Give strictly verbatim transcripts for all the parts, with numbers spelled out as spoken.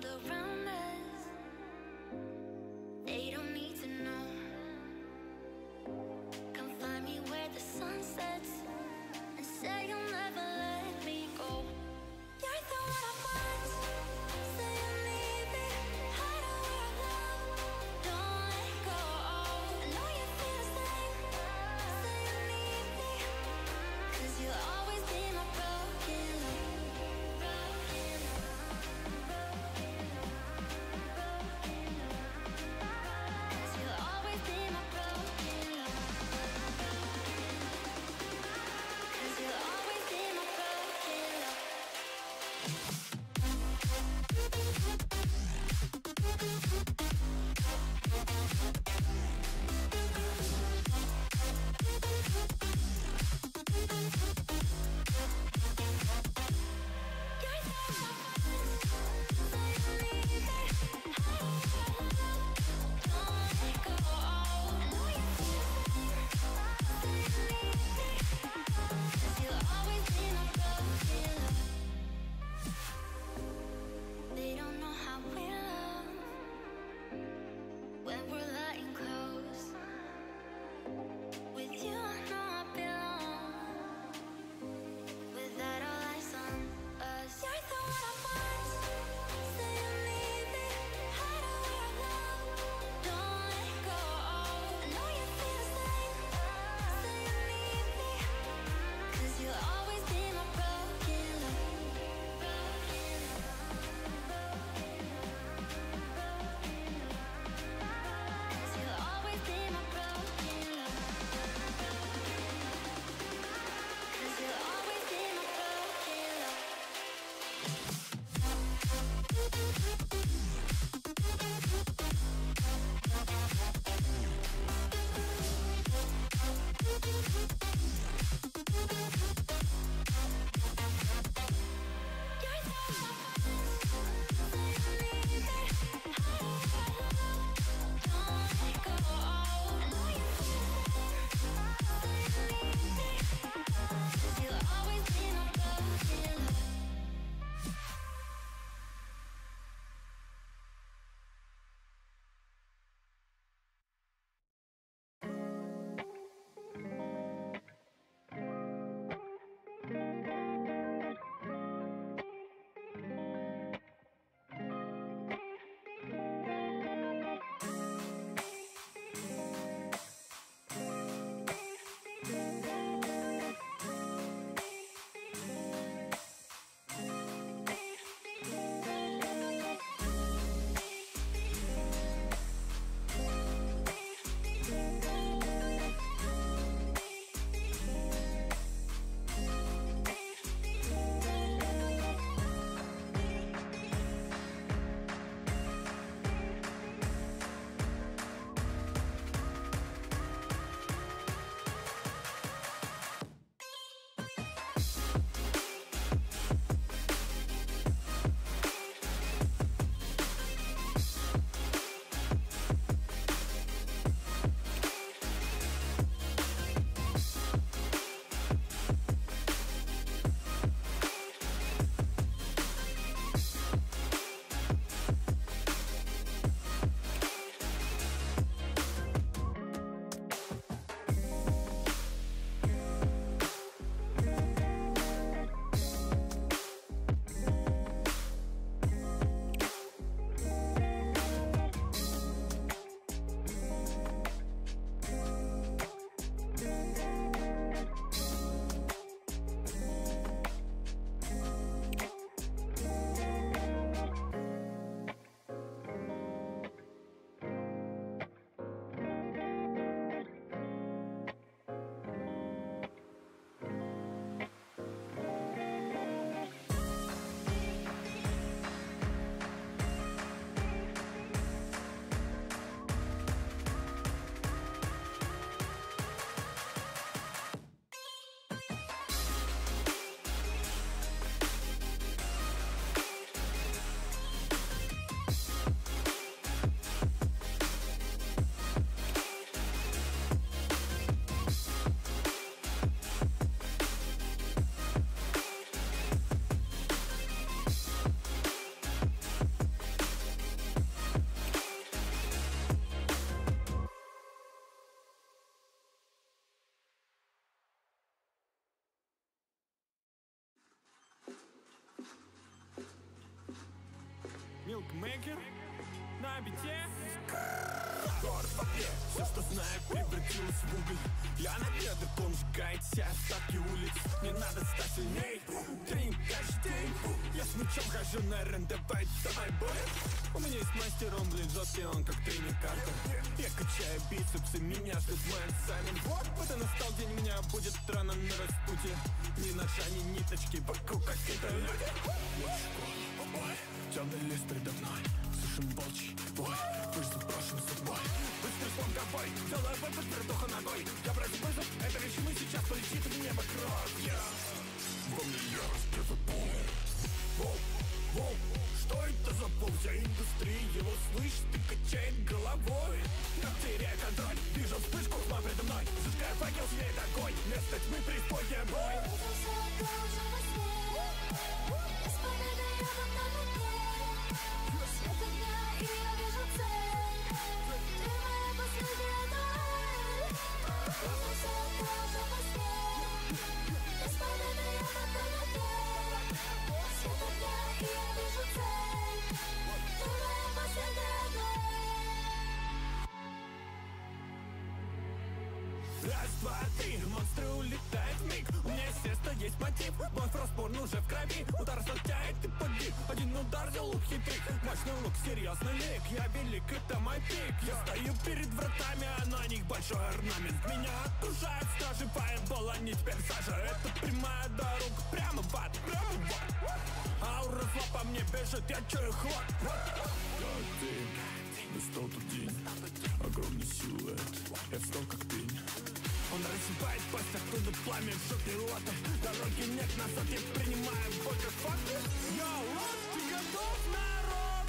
world around us. They don't need to know. Come find me where the sun sets and say you'll never let me go. You're the one I want. Say you need me. Hide away our love. Don't let go. I know you feel the same. Say you need me. 'Cause you'll always be my broken love. Broken love. Broken love. Мейкер на бите. Город в окне, все, что знаю, превратилось в уголь. Я на медрик, он сжигает все остатки улиц. Не надо стать сильней, тренинг каждый день. Я с мячом хожу на РН, давай, давай, бой. У меня есть мастер, он, блин, жесткий, он как тренер Картер. Я качаю бицепсы, меня ждет мой экзамен. Вот, вот и настал день, меня будет рано на распутье. Ни ножа, ни ниточки, вокруг какие-то люди. Ой, темный лес передо мной, слышим волчий бой. Пусть заброшен судьбой, быстрый слом ковбой. Делаю выпад, передуха ногой. Я брать вызов, это решимый, сейчас полетит в небо кровь. Я во мне ярость, это бой. Воу, воу, что это за пол? Вся индустрия его слышит и качает головой. Я теряю контроль, вижу вспышку, тьма предо мной. Зажигаю факел, свет огонь, место тьмы, преисподняя бой. Раз, два, три, монстры улетают в миг. У меня, естественно, есть мотив. Мой фростборн уже в крови. Удар слетает и погиб. Один удар сделал хитрик. Мощный лук, серьезный лик. Я велик, это мой пик. Я стою перед вратами, а на них большой орнамент. Меня окружают стражи фаербол, они теперь сажа. Это прямая дорога, прямо в ад, прямо в ад. Аура зла по мне бежит, я чую хват. Как ты, настал тот день. Огромный силуэт, я встал как пень. Он рассыпает пасть, оттуда пламя жжет и лото. Дороги нет, назад я принимаю бой как факты. Йоу, вот, ты готов, народ?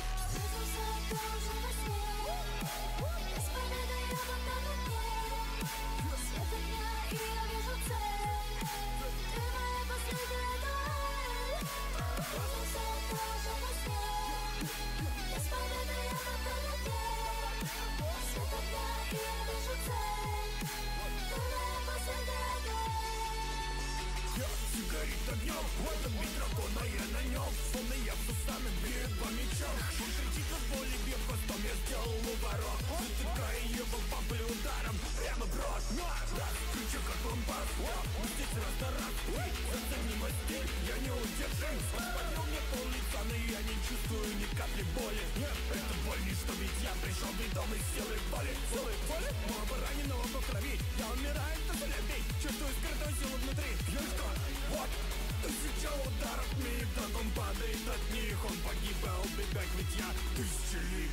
Горит огнем, вот бит дракона, я на нем. Словно я в сусами бьет по мечам. Шутите от боли, бьет хвостом, я сделал уворот. Затыкая его бабли ударом, прямо в рот. Раз, кричу как лампас, здесь раз на раз. Зацени мой стиль, я не удержим. Он поднял мне пол лица, но я не чувствую ни капли боли. Это боль не что, ведь я пришел ведомый силой воли. Силой воли, моего раненого по крови. Я умираю, это залюбить, чувствую скрытую силу внутри. Я что? Вот, тысяча ударов миг, так он падает от них. Он погиб, а убегать, ведь я тысячелик.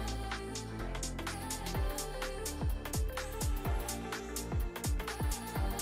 We'll be right back.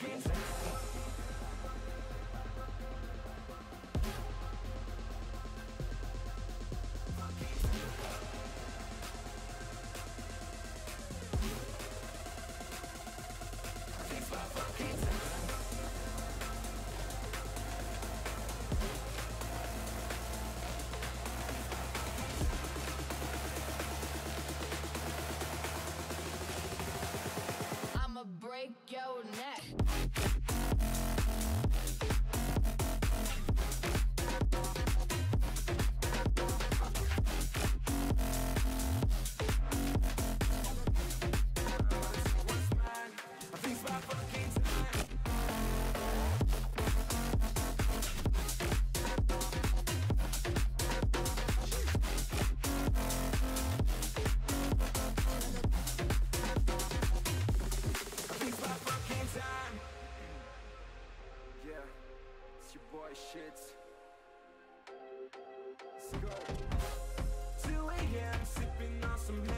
fucking time. It's my fucking time. I'ma break your neck. It's my fucking time. It's my fucking time. Yeah, it's your boy Shits. Let's go. two a m sipping on some